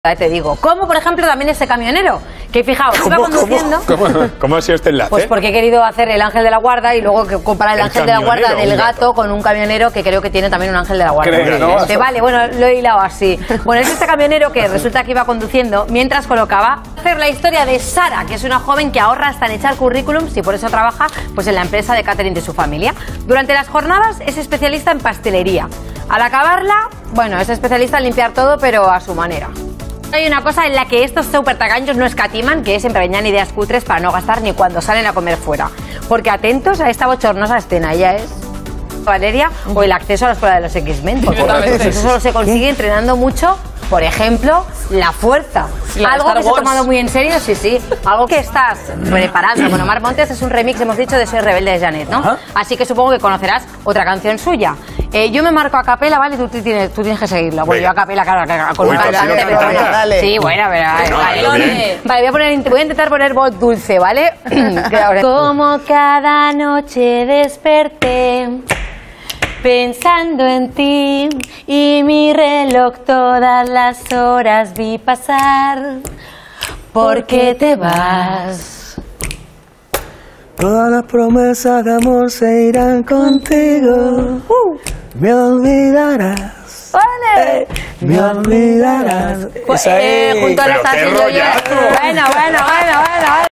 Te digo, como por ejemplo también este camionero, que fijaos, iba conduciendo. ¿Cómo ha sido este enlace? Pues porque he querido hacer el ángel de la guarda y luego comparar el ángel de la guarda del gato con un camionero que creo que tiene también un ángel de la guarda. Vale, bueno, lo he hilado así. Bueno, es este camionero que resulta que iba conduciendo mientras colocaba hacer la historia de Sara, que es una joven que ahorra hasta en echar currículums y por eso trabaja pues en la empresa de catering de su familia. Durante las jornadas es especialista en pastelería. Al acabarla, bueno, es especialista en limpiar todo, pero a su manera. Hay una cosa en la que estos súper tacaños no escatiman, que es siempre venían ideas cutres para no gastar ni cuando salen a comer fuera. Porque atentos a esta bochornosa escena, ella es Valeria o el acceso a la escuela de los X-Men. Eso solo se consigue entrenando mucho, por ejemplo, la fuerza. Algo que se ha tomado muy en serio, sí. Algo que estás preparando. Bueno, Mar Montes es un remix, hemos dicho, de Soy Rebelde de Janet, ¿no? Ajá. Así que supongo que conocerás otra canción suya. Yo me marco a capela, ¿vale? Tú tienes que seguirlo. Bueno, yo a capela, claro, con un cantante, pero bueno. Dale. Sí, bueno, pero vale, voy a intentar poner voz dulce, ¿vale? Como cada noche desperté pensando en ti y mi reloj todas las horas vi pasar. ¿Por qué te vas? Todas las promesas de amor se irán contigo. Me olvidarás. ¡Vale! Me olvidarás. Junto a las Pero qué haciendo yo. rollazo. Bueno.